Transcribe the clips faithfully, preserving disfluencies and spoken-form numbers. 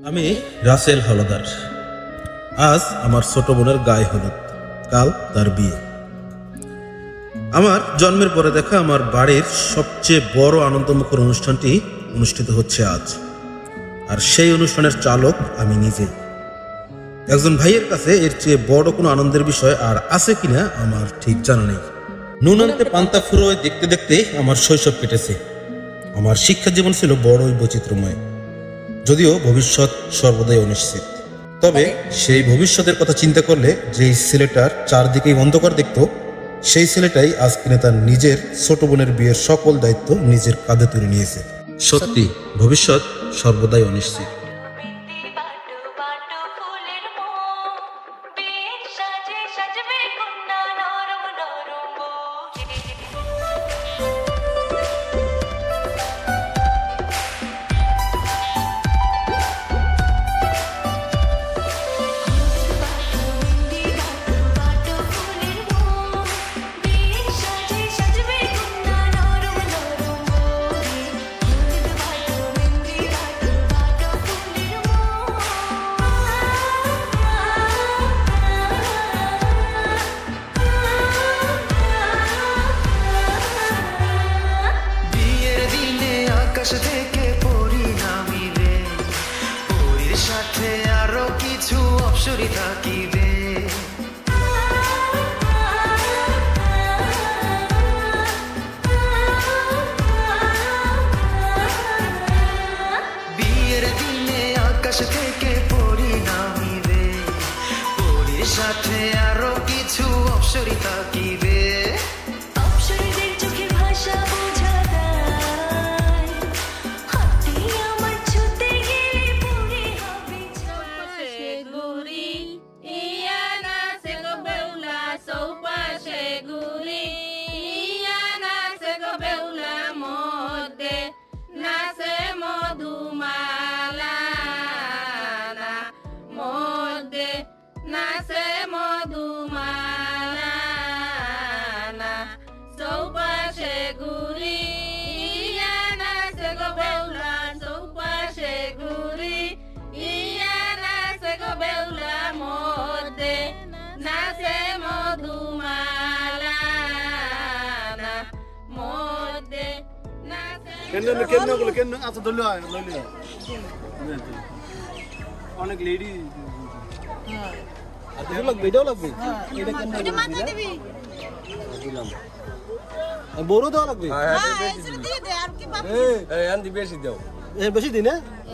আমি রাসেল হলদার। আজ আমার ছোট বোনের গায়ে হলুদ, কাল তার বিয়ে। আমার জন্মের পরে দেখা আমার বাড়ির সবচেয়ে বড় আনন্দমুখর অনুষ্ঠানটি অনুষ্ঠিত হচ্ছে আজ, আর সেই অনুষ্ঠানের চালক আমি নিজেই। একজন ভাইয়ের কাছে এর চেয়ে বড় কোনো আনন্দের বিষয় আর আছে কিনা আমার ঠিক জানা নেই। নুন আনতে পান্তা ফুরোয় দেখতে দেখতে আমার শৈশব কেটেছে। আমার শিক্ষা জীবন ছিল বড়ই বৈচিত্র্যময়, যদিও ভবিষ্যৎ সর্বদাই অনিশ্চিত। তবে সেই ভবিষ্যতের কথা চিন্তা করলে যেই ছেলেটার চারদিকেই অন্ধকার দেখত, সেই ছেলেটাই আজ কিনে তার নিজের ছোট বোনের বিয়ের সকল দায়িত্ব নিজের কাঁধে তুলে নিয়েছে। সত্যি ভবিষ্যৎ সর্বদাই অনিশ্চিত। আকাশ থেকে পরি নামিবে, পরির সাথে আরো কিছু অপসরি থাকিবে। বিয়ের দিনে আকাশ থেকে পরি নামিবে, পরির সাথে আরো কিছু অপসরি থাকিবে। অনেক লেডি বড় দেওয়া লাগবে, বেশি দাও, বেশি দিন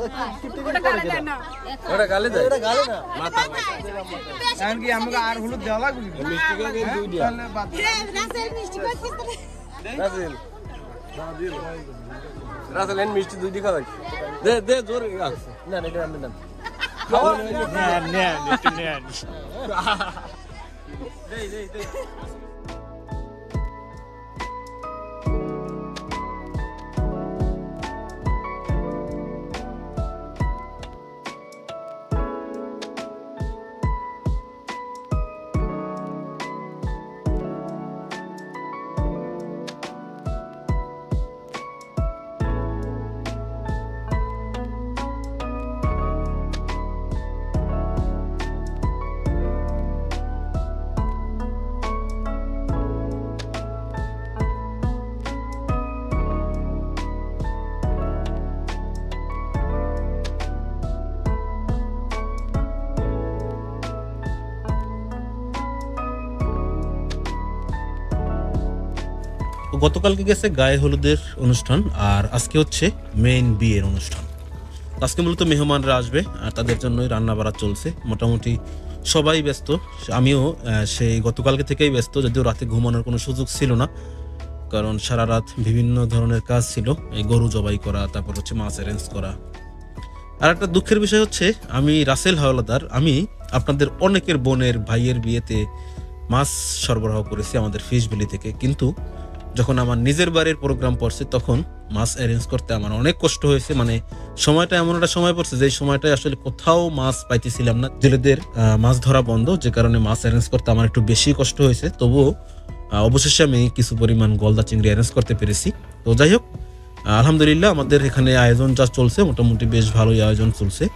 আমাকে আর হলুদ দেওয়া লাগবে। রাসেল এন মিষ্টি দুই দিকে লাগবে, দে দে জোর না না এটা আমি না খাওয়া না না একটু নেন দেই দেই দেই। গতকালকে গেছে গায়ে হলুদের অনুষ্ঠান, আর আজকে হচ্ছে মেইন বিয়ের অনুষ্ঠান। আজকে মূলত মেহমানরা আসবে আর তাদের জন্যই রান্না বাড়া চলছে। মোটামুটি সবাই ব্যস্ত, আমিও সেই গতকালকে থেকেই ব্যস্ত, যদিও রাতে ঘুমানোর কোনো সুযোগ ছিল না, কারণ সারা রাত বিভিন্ন ধরনের কাজ ছিল, এই গরু জবাই করা, তারপর হচ্ছে মাছ অ্যারেঞ্জ করা। আর একটা দুঃখের বিষয় হচ্ছে আমি রাসেল হলদার, আমি আপনাদের অনেকের বোনের ভাইয়ের বিয়েতে মাছ সরবরাহ করেছি আমাদের ফিশ ভ্যালি থেকে, কিন্তু যখন আমার নিজের বাড়ির প্রোগ্রাম পড়ছে তখন মাছ অ্যারেঞ্জ করতে আমার অনেক কষ্ট হয়েছে। মানে সময়টা এমন একটা সময় পড়ছে যে সময়টায় আসলে কোথাও মাছ পাইতেছিলাম না, জেলেদের মাছ ধরা বন্ধ, যে কারণে মাছ অ্যারেঞ্জ করতে আমার একটু বেশি কষ্ট হয়েছে। তবুও অবশেষে আমি কিছু পরিমাণ গলদা চিংড়ি অ্যারেঞ্জ করতে পেরেছি। তো যাই হোক, আলহামদুলিল্লাহ আমাদের এখানে আয়োজন যা চলছে মোটামুটি বেশ ভালোই আয়োজন চলছে।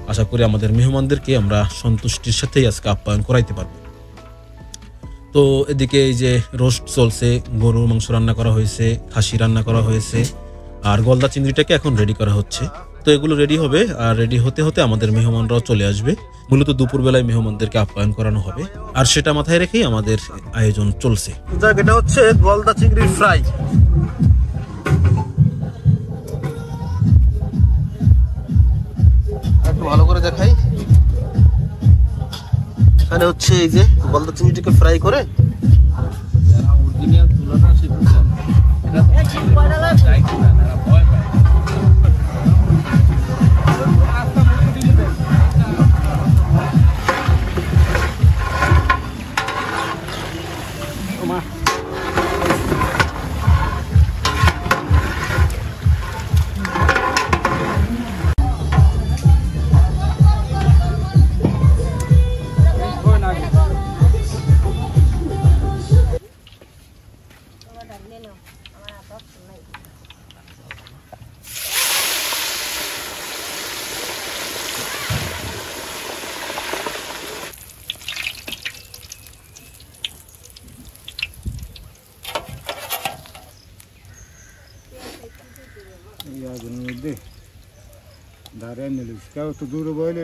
আশা করি আমাদের মেহমানদেরকে আমরা সন্তুষ্টির সাথেই আজকে আপ্যায়ন করাইতে পারবো। তো এদিকে এই যে রোস্ট চলছে, গরুর মাংস রান্না করা হয়েছে, খাসি রান্না করা হয়েছে, আর গলদা চিংড়িটাকে এখন রেডি করা হচ্ছে। তো এগুলো রেডি হবে, আর রেডি হতে হতে আমাদের মেহমানরাও চলে আসবে। মূলত দুপুরবেলায় মেহমানদেরকে আপ্যায়ন করানো হবে, আর সেটা মাথায় রেখেই আমাদের আয়োজন চলছে। এটা হচ্ছে গলদা চিংড়ির ফ্রাই। একটু ভালো করে দেখাই। এখানে হচ্ছে এই যে গলদা চিংড়িটাকে ফ্রাই করে দে দাঁড়ায় নিলিস কেউ তো দূরে বইলে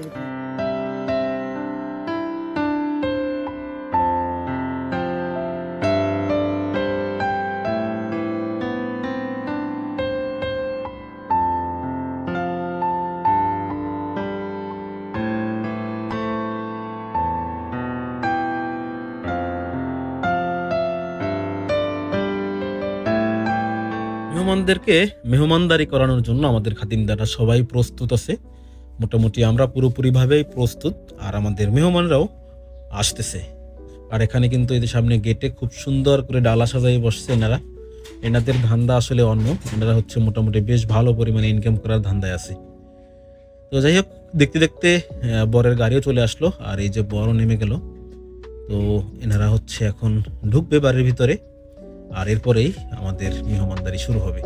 মেহমানদেরকে মেহমানদারি করানোর জন্য আমাদের খাদিমদাররা সবাই প্রস্তুত আছে। মোটামুটি আমরা পুরোপুরিভাবেই প্রস্তুত, আর আমাদের মেহমানরাও আসতেছে। আর এখানে কিন্তু এদের সামনে গেটে খুব সুন্দর করে ডালা সাজাই বসছে এনারা। এনাদের ধান্দা আসলে অন্য, এনারা হচ্ছে মোটামুটি বেশ ভালো পরিমাণে ইনকাম করার ধান্দায় আছে। তো যাই হোক, দেখতে দেখতে বরের গাড়িও চলে আসলো, আর এই যে বরও নেমে গেল। তো এনারা হচ্ছে এখন ঢুকবে বাড়ির ভিতরে, আর এরপরেই আমাদের মেহমানদারি শুরু হবে।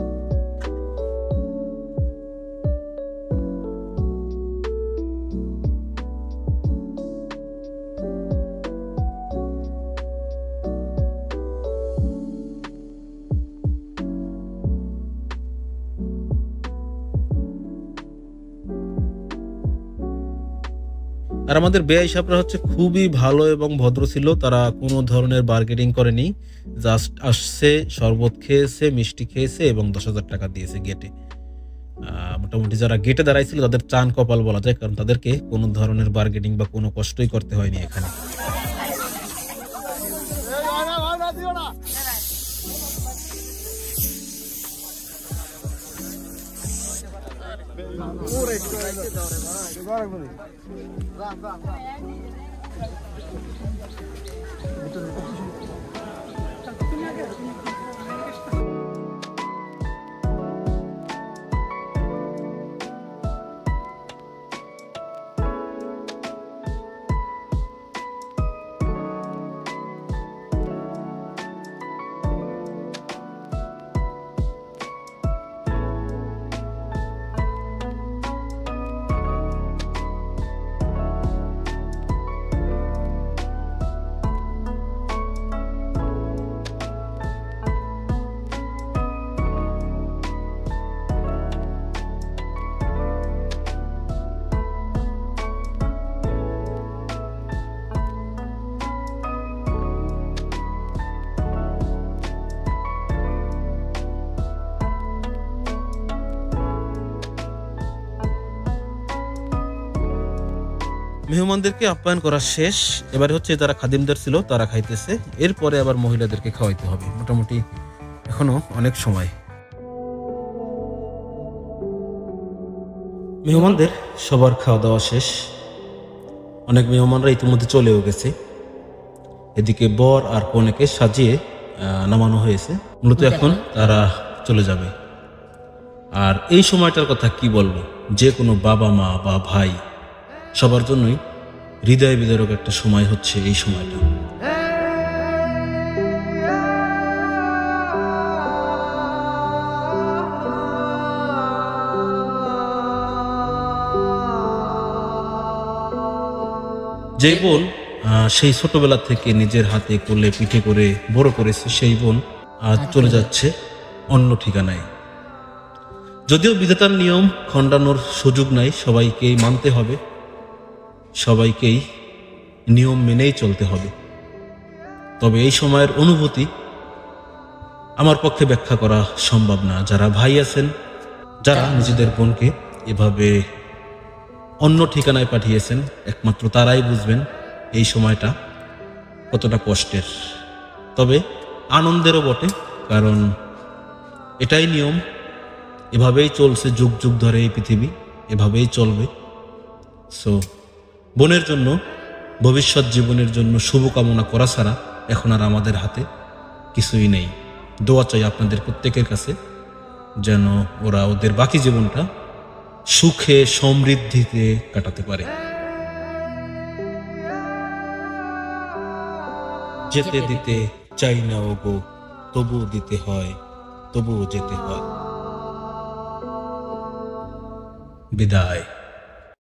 আর আমাদের বেয়াই সাহেবরা হচ্ছে খুবই ভালো এবং ভদ্র ছিল। তারা কোনো ধরনের বার্গেনিং করেনি, জাস্ট আসছে, শরবত খেয়েছে, মিষ্টি খেয়েছে এবং দশ হাজার টাকা দিয়েছে গেটে। মোটামুটি যারা গেটে দাঁড়াইছিল তাদের চান কপাল বলা যায়, কারণ তাদেরকে কোনো ধরনের বার্গেনিং বা কোনো কষ্টই করতে হয়নি এখানে। মেহমানদেরকে আপ্যায়ন করা শেষ। এবারে হচ্ছে যারা খাদিমদার ছিল তারা খাইতেছে, এরপরে আবার মহিলাদেরকে খাওয়াইতে হবে। মোটামুটি এখনো অনেক সময়। মেহমানদের সবার খাওয়া দাওয়া শেষ, অনেক মেহমানরা ইতিমধ্যে চলেও গেছে। এদিকে বর আর কনেকে সাজিয়ে নামানো হয়েছে, মূলত এখন তারা চলে যাবে। আর এই সময়টার কথা কি বলবো, যে কোনো বাবা মা বা ভাই সবার জন্যই হৃদয় বিদারক একটা সময় হচ্ছে এই সময়টা। যেই বোন আহ, সেই ছোটবেলা থেকে নিজের হাতে কোলে পিঠে করে বড় করেছে, সেই বোন আজ চলে যাচ্ছে অন্য ঠিকানায়। যদিও বিধাতার নিয়ম খণ্ডানোর সুযোগ নাই, সবাইকেই মানতে হবে, সবাইকেই নিয়ম মেনেই চলতে হবে। তবে এই সময়ের অনুভূতি আমার পক্ষে ব্যাখ্যা করা সম্ভব না। যারা ভাই আছেন, যারা নিজেদের বোনকে এভাবে অন্য ঠিকানায় পাঠিয়েছেন, একমাত্র তারাই বুঝবেন এই সময়টা কতটা কষ্টের। তবে আনন্দেরও বটে, কারণ এটাই নিয়ম, এভাবেই চলছে যুগ যুগ ধরে এই পৃথিবী, এভাবেই চলবে। সো বোনের জন্য, ভবিষ্যৎ জীবনের জন্য শুভকামনা করা ছাড়া এখন আর আমাদের হাতে কিছুই নেই। দোয়া চাই আপনাদের প্রত্যেকের কাছে, যেন ওরা ওদের বাকি জীবনটা সুখে সমৃদ্ধিতে কাটাতে পারে। যেতে দিতে চাই না ওগো, তবুও দিতে হয়, তবুও যেতে হয়। বিদায়।